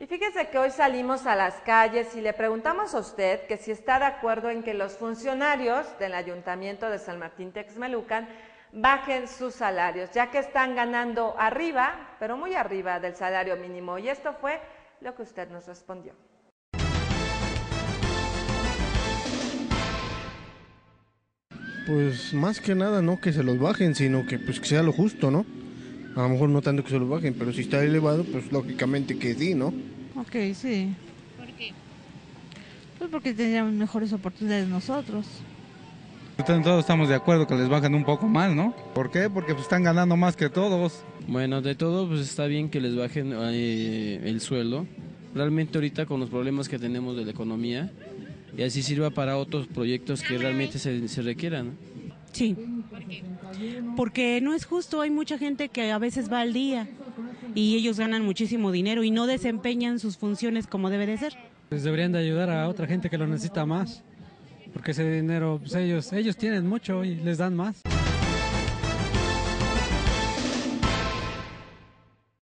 Y fíjese que hoy salimos a las calles y le preguntamos a usted que si está de acuerdo en que los funcionarios del Ayuntamiento de San Martín Texmelucan bajen sus salarios, ya que están ganando arriba, pero muy arriba del salario mínimo. Y esto fue lo que usted nos respondió. Pues más que nada no que se los bajen, sino que pues que sea lo justo, ¿no? A lo mejor no tanto que se los bajen, pero si está elevado, pues lógicamente que sí, ¿no? Ok, sí. ¿Por qué? Pues porque tendríamos mejores oportunidades nosotros. Todos estamos de acuerdo que les bajen un poco más, ¿no? ¿Por qué? Porque pues, están ganando más que todos. Bueno, de todo, pues está bien que les bajen el sueldo. Realmente ahorita con los problemas que tenemos de la economía, y así sirva para otros proyectos que realmente se requieran, ¿no? Sí. ¿Por qué? Porque no es justo, hay mucha gente que a veces va al día y ellos ganan muchísimo dinero y no desempeñan sus funciones como debe de ser. Pues deberían de ayudar a otra gente que lo necesita más, porque ese dinero, pues ellos tienen mucho y les dan más.